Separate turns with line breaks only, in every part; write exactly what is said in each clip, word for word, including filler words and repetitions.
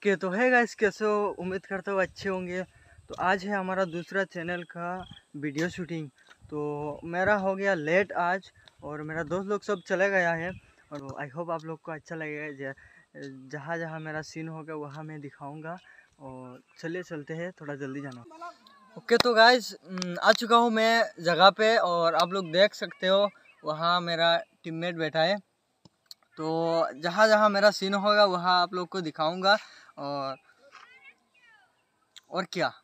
Okay तो है guys, कैसे हो? उम्मीद करता हूँ अच्छे होंगे। तो आज है हमारा दूसरा चैनल का वीडियो शूटिंग। तो मेरा हो गया लेट आज और मेरा दोस्त लोग सब चले गया है और आई होप आप लोग को अच्छा लगेगा। जहाँ जहाँ मेरा सीन होगा वहाँ मैं दिखाऊंगा। और चलिए चलते हैं, थोड़ा जल्दी जाना। ओके तो गाइस आ चुका हूँ मैं जगह पे और आप लोग देख सकते हो वहाँ मेरा टीममेट बैठा है। तो जहाँ जहाँ मेरा सीन होगा वहाँ आप लोग को दिखाऊंगा। और और क्या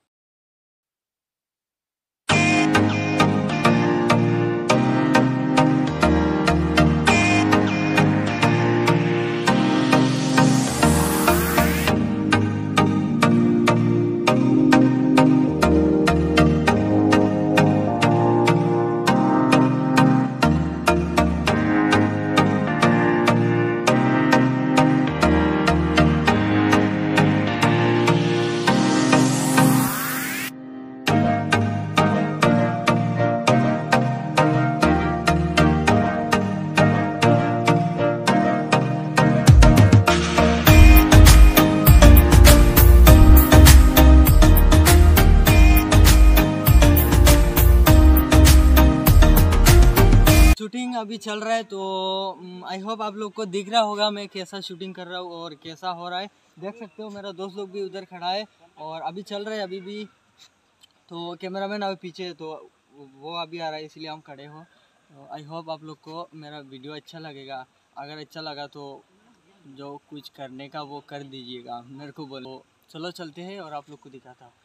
शूटिंग अभी चल रहा है। तो आई होप आप लोग को दिख रहा होगा मैं कैसा शूटिंग कर रहा हूँ और कैसा हो रहा है। देख सकते हो मेरा दोस्त लोग भी उधर खड़ा है और अभी चल रहा है अभी भी। तो कैमरामैन अभी पीछे है तो वो अभी आ रहा है, इसलिए हम खड़े हो। तो आई होप आप लोग को मेरा वीडियो अच्छा लगेगा। अगर अच्छा लगा तो जो कुछ करने का वो कर दीजिएगा, मेरे को बोलो। चलो चलते हैं और आप लोग को दिखाता हूँ।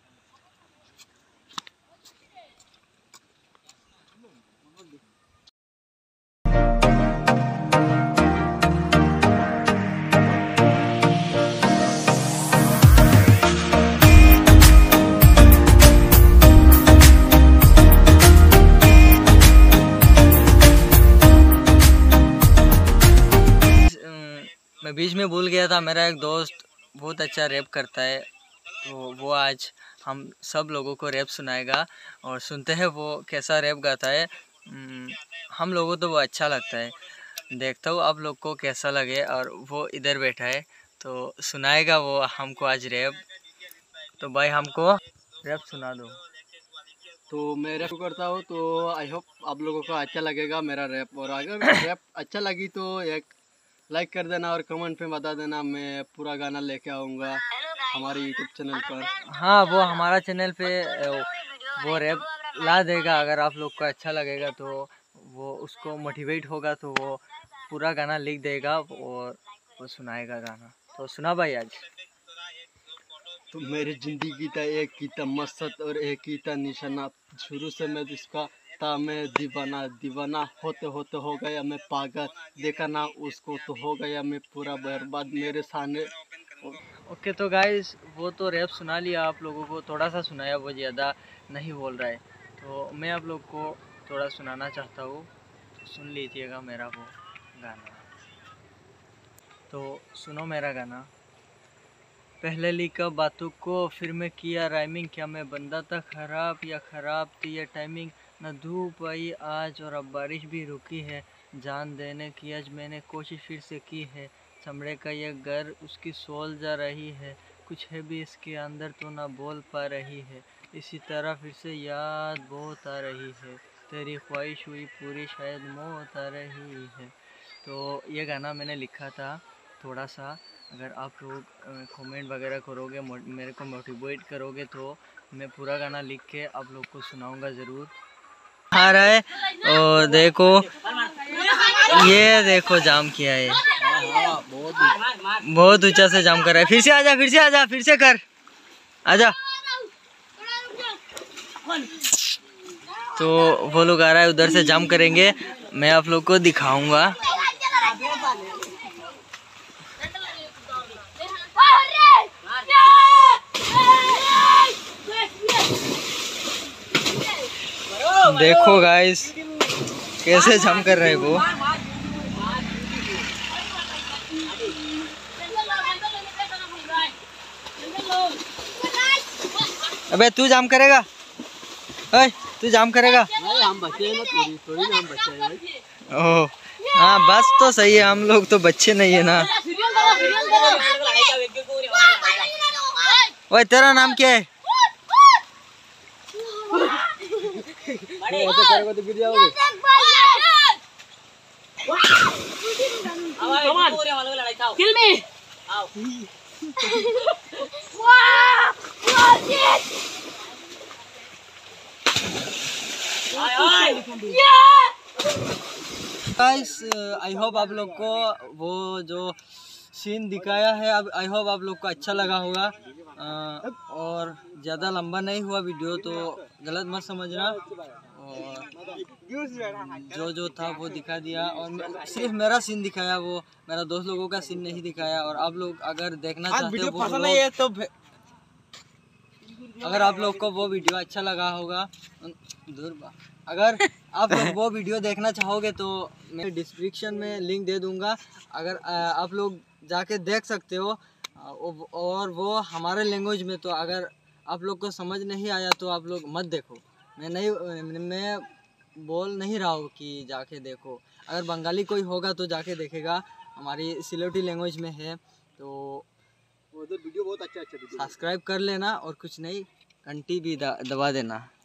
मैं बीच में भूल गया था, मेरा एक दोस्त बहुत अच्छा रैप करता है तो वो आज हम सब लोगों को रैप सुनाएगा और सुनते हैं वो कैसा रैप गाता है। हम लोगों तो वो अच्छा लगता है, देखता हूँ आप लोग को कैसा लगे। और वो इधर बैठा है तो सुनाएगा वो हमको आज रैप। तो भाई हमको रैप सुना दो।
तो मैं रैप करता हूँ तो आई होप आप लोगों को अच्छा लगेगा मेरा रैप। और अगर रैप अच्छा लगी तो एक लाइक कर देना और कमेंट पे बता देना, मैं पूरा गाना लेके आऊँगा हमारे यूट्यूब चैनल पर।
हाँ, वो हमारा चैनल पे वो रैप ला देगा। अगर आप लोग को अच्छा लगेगा तो वो उसको मोटिवेट होगा तो वो पूरा गाना लिख देगा और वो सुनाएगा गाना। तो सुना भाई आज।
तो मेरी जिंदगी था एक ही था मकसद और एक ही था निशाना, शुरू से मैं जिसका था मैं दीवाना, दीवाना होते होते हो गया मैं पागल, देखा ना उसको तो हो गया मैं पूरा बर्बाद मेरे सामने।
ओके तो गाइस वो तो रैप सुना लिया आप लोगों को, थोड़ा सा सुनाया, वो ज़्यादा नहीं बोल रहा है। तो मैं आप लोग को थोड़ा सुनाना चाहता हूँ, तो सुन लीजिएगा मेरा वो गाना। तो सुनो मेरा गाना। पहले लिखा बातों को फिर मैं किया राइमिंग, क्या मैं बंदा था ख़राब या ख़राब थी ये टाइमिंग। न धूप आई आज और अब बारिश भी रुकी है, जान देने की आज मैंने कोशिश फिर से की है। चमड़े का ये घर उसकी सोल जा रही है, कुछ है भी इसके अंदर तो ना बोल पा रही है। इसी तरह फिर से याद बहुत आ रही है, तेरी ख्वाहिश हुई पूरी शायद मौत आ रही है। तो ये गाना मैंने लिखा था थोड़ा सा। अगर आप लोग कमेंट वगैरह करोगे, मेरे को मोटिवेट करोगे तो मैं पूरा गाना लिख के आप लोग को सुनाऊंगा ज़रूर। आ रहा है और देखो ये देखो जाम किया है, बहुत ऊंचा से जाम कर रहा है। फिर से आजा, फिर से आजा, फिर से कर, आजा। तो वो लोग आ रहा है, उधर से जाम करेंगे, मैं आप लोग को दिखाऊंगा। देखो गाइस कैसे जम कर रहे वो। अबे तू जाम करेगा? ओए तू जाम करेगा?
नहीं, हम बच्चे हैं ना, थोड़ी थोड़ी ना हम बच्चे हैं भाई।
ओह हाँ बस तो सही है, हम लोग तो बच्चे नहीं है ना। ओए तेरा नाम क्या है?
ऐसे करोगे तो गिर जाओगे।
Kill me!
Guys I hope आप लोग को वो जो सीन दिखाया है, अब आई होप आप लोग को अच्छा लगा होगा। अ, और ज़्यादा लंबा नहीं हुआ वीडियो, तो गलत मत समझना। और जो जो था वो दिखा दिया, और सिर्फ मेरा सीन दिखाया, वो मेरा दोस्त लोगों का सीन नहीं दिखाया। और आप लोग अगर देखना चाहते हो वो
नहीं है तो
अगर आप लोग को वो वीडियो अच्छा लगा होगा, दूर बा अगर आप लोग वो वीडियो देखना चाहोगे तो मैं डिस्क्रिप्शन में लिंक दे दूंगा। अगर आप लोग जाके देख सकते हो, और वो हमारे लैंग्वेज में। तो अगर आप लोग को समझ नहीं आया तो आप लोग मत देखो। मैं नहीं मैं बोल नहीं रहा हूँ कि जाके देखो। अगर बंगाली कोई होगा तो जाके देखेगा, हमारी सिलोटी लैंग्वेज में है। तो
उधर वीडियो बहुत अच्छा अच्छा
सब्सक्राइब कर लेना, और कुछ नहीं, घंटी भी दबा देना।